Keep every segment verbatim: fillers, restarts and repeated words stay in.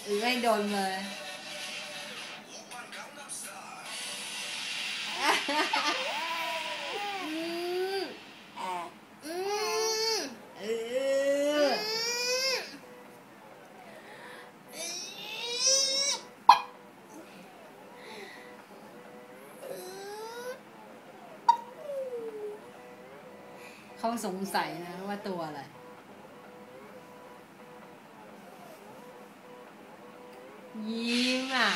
อือไม่โดนเลยเขาสงสัยนะว่าตัวอะไรยิ้มอ่ะ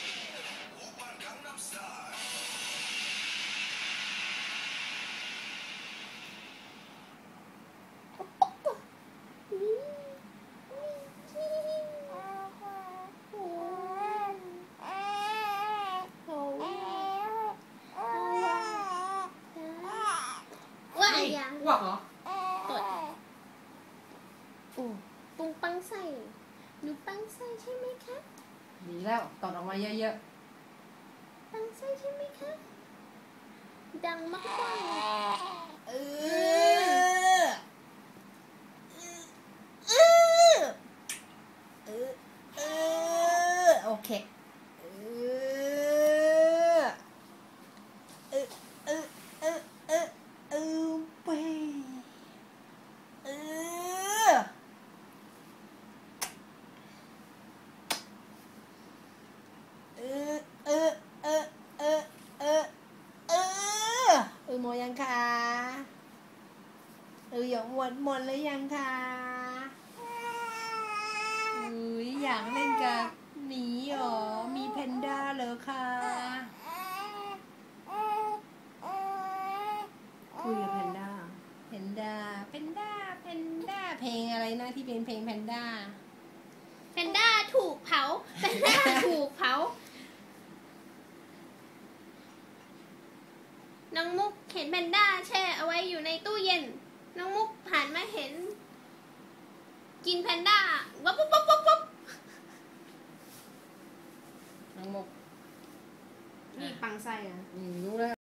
ว่ายังอ้วกเหรอตดปุงปังใส่หนูปังใส่ใช่ไหมคะดีแล้วตดออกมาเยอะๆปังใส่ใช่ไหมคะดังมากๆเออเออเออเออโอเคเออเออเออเออเออเออไปเออเออเออเออเออเออเออเออหมดยังคะเอออยากหมดหมดเลยยังคะอุ้ยอยากเล่นกับหมีหรอมีแพนด้าเหรอคะคุยกับแพนด้าแพนด้าแพนด้าแพนด้าเพลงอะไรนะที่เป็นเพลงแพนด้าแพนด้าถูกเผาแพนด้าถูกเผาน้องมุกเห็นแพนด้าแช่เอาไว้อยู่ในตู้เย็นน้องมุกผ่านมาเห็นกินแพนด้าวับวับวับวับวับน้องมุกนี่ปังไส้อ่ะอืมรู้แล้ว